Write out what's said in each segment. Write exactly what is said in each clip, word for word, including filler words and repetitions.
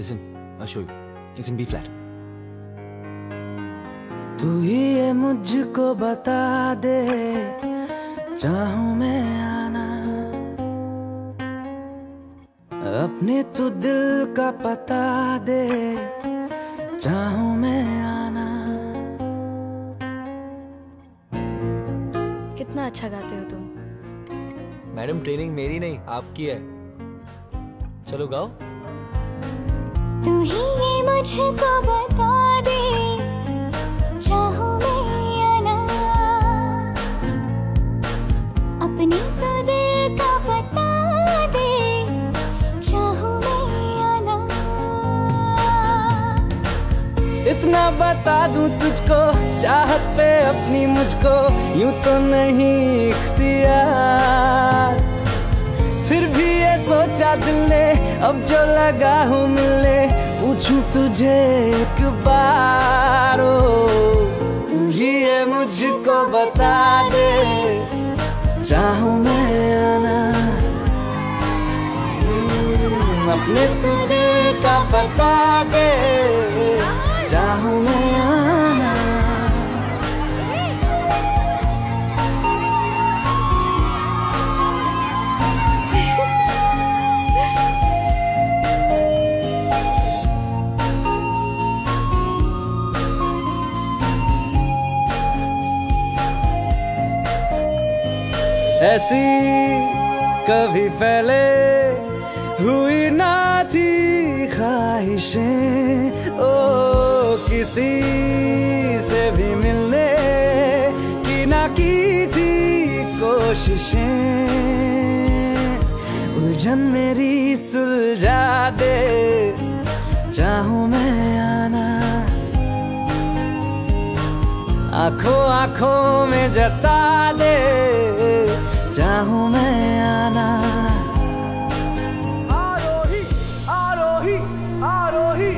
listen, I'll show you. It's in B flat. तू ही ये मुझको बता दे, चाहूं मैं आना, अपने तू दिल का पता दे, चाहूं मैं आना। कितना अच्छा गाते हो तुम। मैडम ट्रेनिंग मेरी नहीं आपकी है। चलो गाओ। तू ही ये मुझको बता दे, चाहूं मैं आना, अपनी तो दिल का बता दे, चाहूं मैं आना। इतना बता दूं तुझको, चाहत पे अपनी मुझको यूं तो नहीं इख्तियार, फिर भी ये सोचा दिल ने अब जो लगा हूँ मिलने, पूछूं तुझे एक बार, ओ तू ही ये मुझको बता दे, चाहूं मैं आना, अपने तू दिल का बता दे, चाहूं मैं आना। ऐसी कभी पहले हुई ना थी ख्वाहिशें, ओ किसी से भी मिलने की ना की थी कोशिशें, उलझन मेरी सुलझा दे, चाहूं मैं आना, आंखों आंखों में जता दे, चाहूं मैं आना। आरोही आरोही आरोही।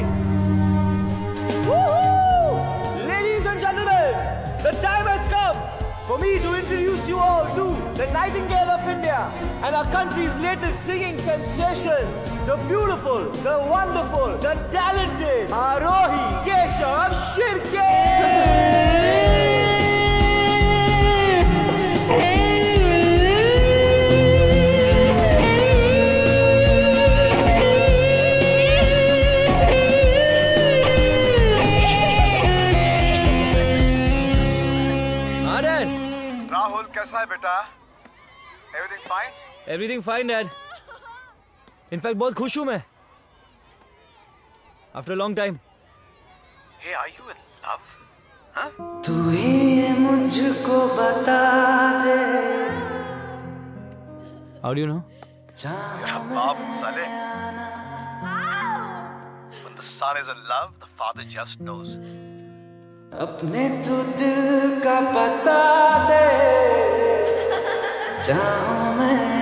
Ladies and gentlemen, the time has come for me to introduce you all to the Nightingale of India and our country's latest singing sensation, the beautiful, the wonderful, the talented Arohi Keshav Shirke. Rahul कैसा है बेटा? Everything fine? Everything fine, Dad. In fact, बहुत खुश हूँ मैं. After a long time. Hey, are you in love? Huh? तू ही मुझको बता दे। How do you know? You're a babu, Saleh. When the son is in love, the father just knows. अपने तू दिल का पता दे, चाहूं मैं